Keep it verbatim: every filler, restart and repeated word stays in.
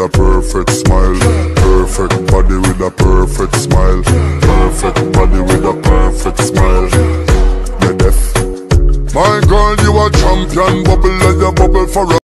a perfect smile. Perfect body with a perfect smile. Perfect body with a perfect smile. You're deaf. My girl, you a champion, bubble like a bubble for a